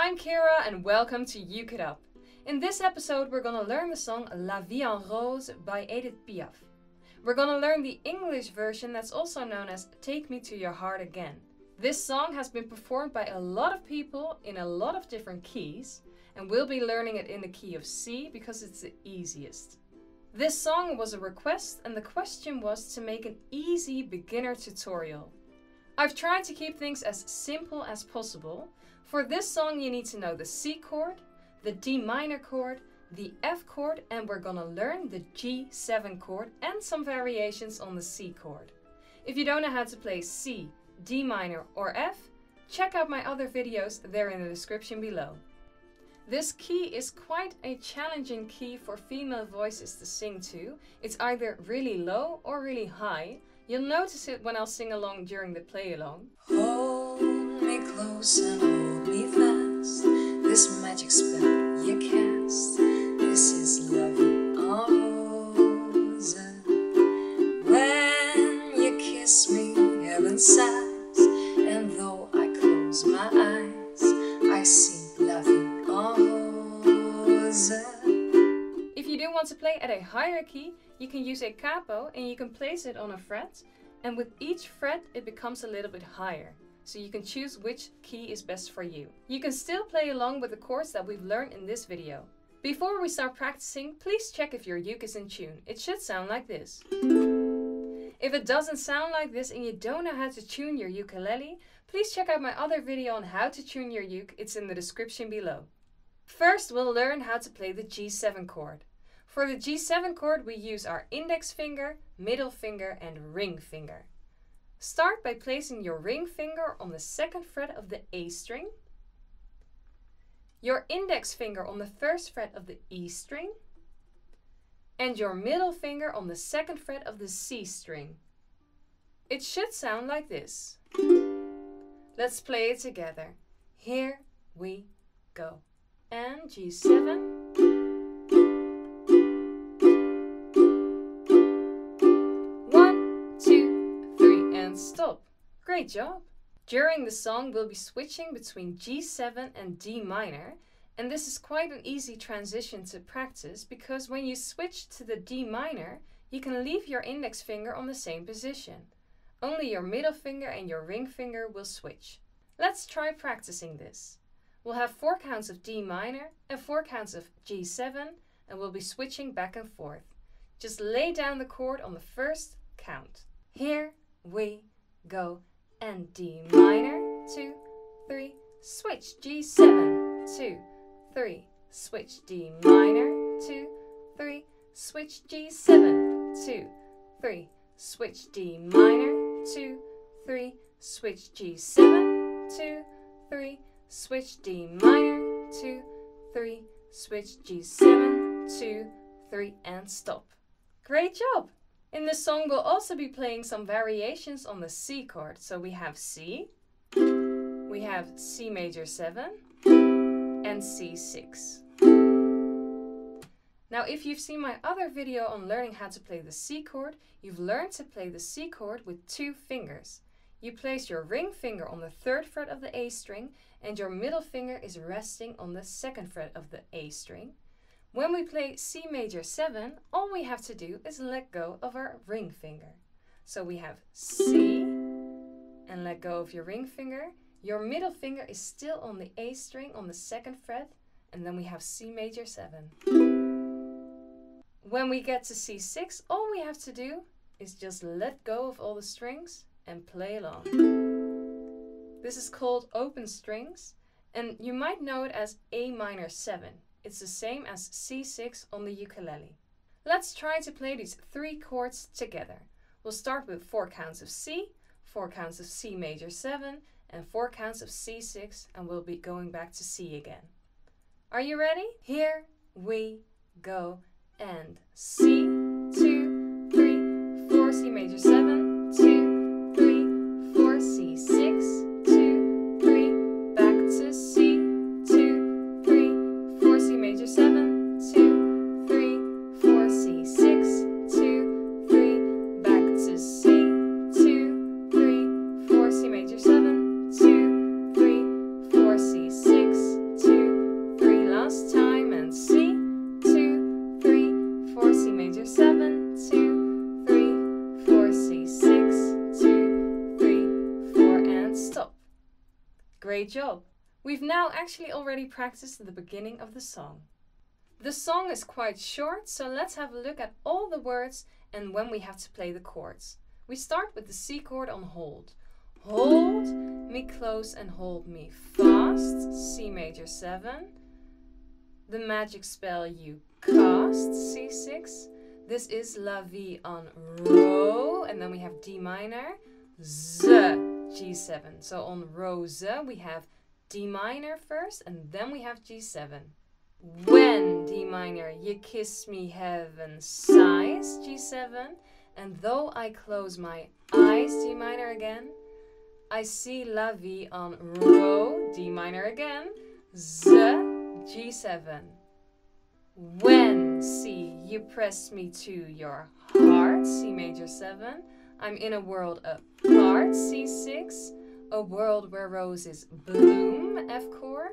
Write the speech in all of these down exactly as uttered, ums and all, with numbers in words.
I'm Kira and welcome to Uke It Up. In this episode we're gonna learn the song La Vie en Rose by Edith Piaf. We're gonna learn the English version that's also known as Take Me to Your Heart Again. This song has been performed by a lot of people in a lot of different keys, and we'll be learning it in the key of C because it's the easiest. This song was a request and the question was to make an easy beginner tutorial. I've tried to keep things as simple as possible. For this song you need to know the C chord, the D minor chord, the F chord, and we're gonna learn the G seven chord and some variations on the C chord. If you don't know how to play C, D minor or F, check out my other videos, they're in the description below. This key is quite a challenging key for female voices to sing to. It's either really low or really high. You'll notice it when I'll sing along during the play along. Hold me close and hold me fast. This magic spell you cast. This is La Vie en Rose. When you kiss me, heaven sighs, and though I close my eyes, I see La Vie en Rose. If you do want to play at a higher key, you can use a capo and you can place it on a fret, and with each fret it becomes a little bit higher. So you can choose which key is best for you. You can still play along with the chords that we've learned in this video. Before we start practicing, please check if your uke is in tune. It should sound like this. If it doesn't sound like this and you don't know how to tune your ukulele, please check out my other video on how to tune your uke. It's in the description below. First, we'll learn how to play the G seven chord. For the G seven chord, we use our index finger, middle finger, and ring finger. Start by placing your ring finger on the second fret of the A string, your index finger on the first fret of the E string, and your middle finger on the second fret of the C string. It should sound like this. Let's play it together. Here we go. And G seven. One, two, three, and stop. Great job. During the song we'll be switching between G seven and D minor, and this is quite an easy transition to practice because when you switch to the D minor, you can leave your index finger on the same position. Only your middle finger and your ring finger will switch. Let's try practicing this. We'll have four counts of D minor and four counts of G seven, and we'll be switching back and forth. Just lay down the chord on the first count. Here we go. And D minor, two, three, switch, G seven, two, three, switch, D minor, two, three, switch, G seven, two, three, switch, D minor, two, three, switch, G seven, two, three, switch, D minor, two, three, switch, G seven, two, three, and stop. Great job! In this song we'll also be playing some variations on the C chord. So we have C, we have C major seven, and C six. Now if you've seen my other video on learning how to play the C chord, you've learned to play the C chord with two fingers. You place your ring finger on the third fret of the A string and your middle finger is resting on the second fret of the A string. When we play C major seven, all we have to do is let go of our ring finger. So we have C and let go of your ring finger. Your middle finger is still on the A string on the second fret, and then we have C major seven. When we get to C six, all we have to do is just let go of all the strings and play along. This is called open strings, and you might know it as A minor seven. It's the same as C six on the ukulele. Let's try to play these three chords together. We'll start with four counts of C, four counts of C major seven, and four counts of C six, and we'll be going back to C again. Are you ready? Here we go. And C, two, three, four, C major seven, two, three, four, C six, two, three, back to C, two, three, four, C major seven, two, three, four, C six, two, three, back to C, two, three, four, C major seven, two, three, four, C six, Great job! We've now actually already practiced the beginning of the song. The song is quite short, so let's have a look at all the words and when we have to play the chords. We start with the C chord on hold. Hold me close and hold me fast, C major seven. The magic spell you cast, C six. This is La Vie on Ro, and then we have D minor, Z, G seven. So on Rose we have D minor first, and then we have G seven. When, D minor, you kiss me heaven sighs, G seven. And though I close my eyes, D minor again, I see La Vie on Ro, D minor again, Z, G seven. When, C, you press me to your heart, C major seven. I'm in a world apart, C six. A world where roses bloom, F chord.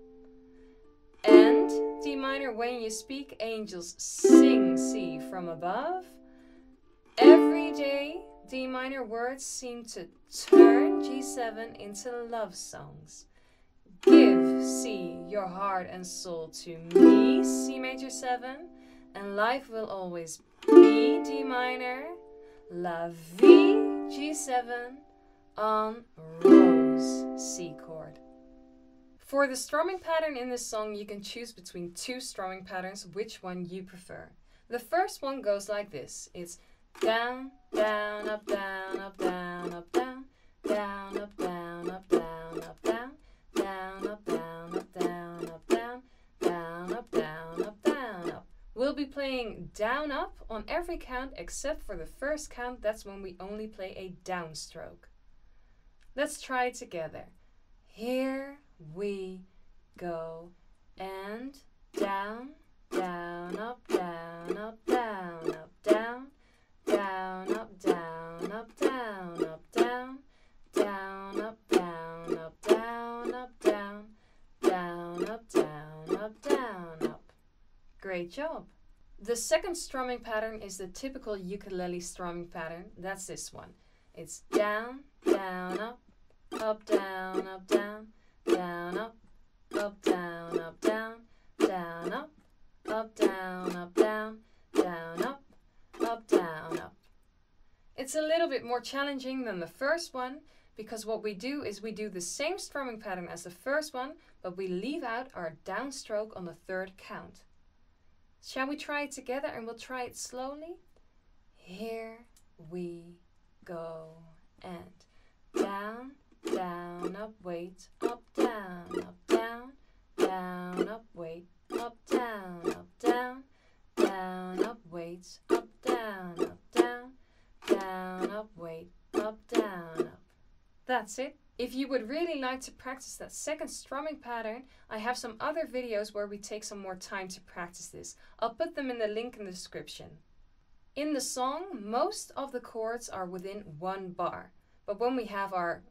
And D minor, when you speak, angels sing, C from above. Every day, D minor words seem to turn, G seven, into love songs. Give, C, your heart and soul to me, C major seven, and life will always be, D minor, La Vie, G seven, on Rose, C chord. For the strumming pattern in this song, you can choose between two strumming patterns, which one you prefer. The first one goes like this. It's down, down, up, down, up, down, up, down, down, up, down, up, down, up, down, down, up, down, up, down, up, down, down, up, down, up, down, up. We'll be playing down, up on every count except for the first count. That's when we only play a downstroke. Let's try it together. Here we go. And down, down, up, down, up, down, up, down, down, up, down, up, down, up, down, down, up, down, up, down, up, down, down, up, down, up, down, up. Great job! The second strumming pattern is the typical ukulele strumming pattern. That's this one. It's down, down, up, up, down, up, down, down, up, up, down, up, down, down, up, up, down, up, down, down, up, up, down, up. It's a little bit more challenging than the first one because what we do is we do the same strumming pattern as the first one, but we leave out our downstroke on the third count. Shall we try it together and we'll try it slowly? Here we go. And down, down, up, wait, up, down, up, down, down, up, wait, up, down, up, down, down, up, wait, up, down, up, down, down, up, wait, up, down, up. That's it. If you would really like to practice that second strumming pattern, I have some other videos where we take some more time to practice this. I'll put them in the link in the description. In the song, most of the chords are within one bar. But when we have our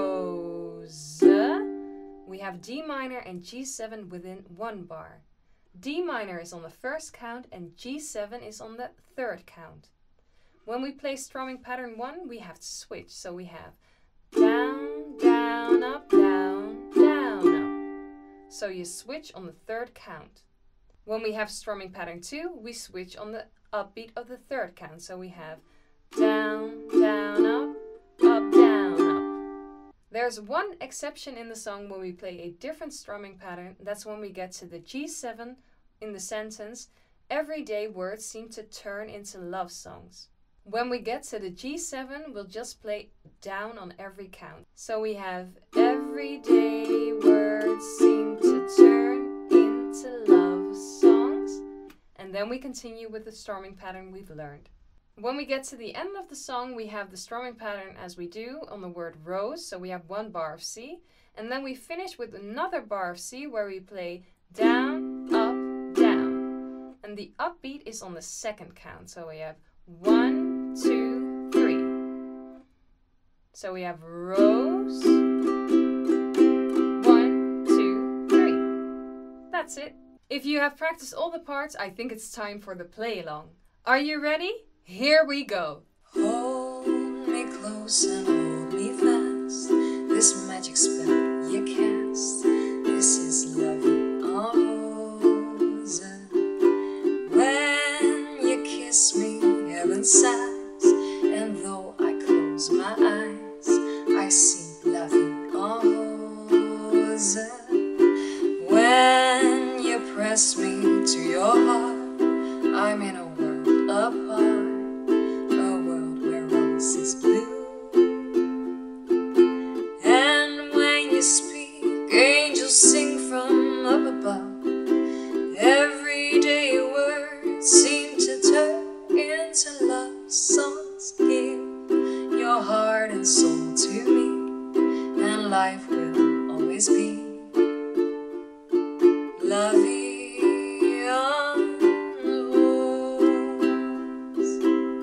Rose, we have D minor and G seven within one bar. D minor is on the first count and G seven is on the third count. When we play strumming pattern one, we have to switch. So we have down, down, up, down, down, up. So you switch on the third count. When we have strumming pattern two, we switch on the upbeat of the third count. So we have down, down, up, up, down, up. There's one exception in the song when we play a different strumming pattern. That's when we get to the G seven in the sentence. Everyday words seem to turn into love songs. When we get to the G seven, we'll just play down on every count. So we have everyday words seem to turn into love songs. And then we continue with the strumming pattern we've learned. When we get to the end of the song, we have the strumming pattern as we do on the word rose. So we have one bar of C. And then we finish with another bar of C where we play down, up, down. And the upbeat is on the second count. So we have one, two, three. So we have rose, one, two, three. That's it. If you have practiced all the parts, I think it's time for the play along. Are you ready? Here we go. Hold me close and hold me fast. This magic spell you cast. close my eyes, I see la vie en rose. When you press me to your heart, I'm in a world apart, a world where rose is blue. And when you speak, angels sing from up above. Everyday words seem to turn into love songs. Give your heart and soul to me, and life will always be la vie en rose.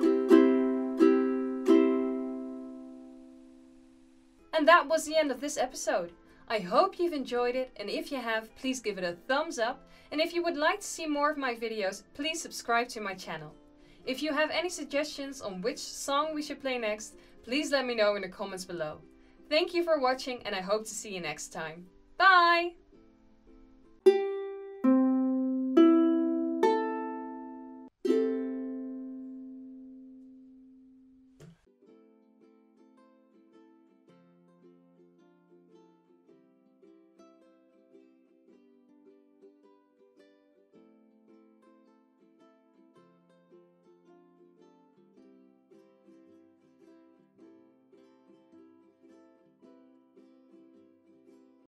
And that was the end of this episode. I hope you've enjoyed it, and if you have, please give it a thumbs up. And if you would like to see more of my videos, please subscribe to my channel. If you have any suggestions on which song we should play next, please let me know in the comments below. Thank you for watching, and I hope to see you next time. Bye!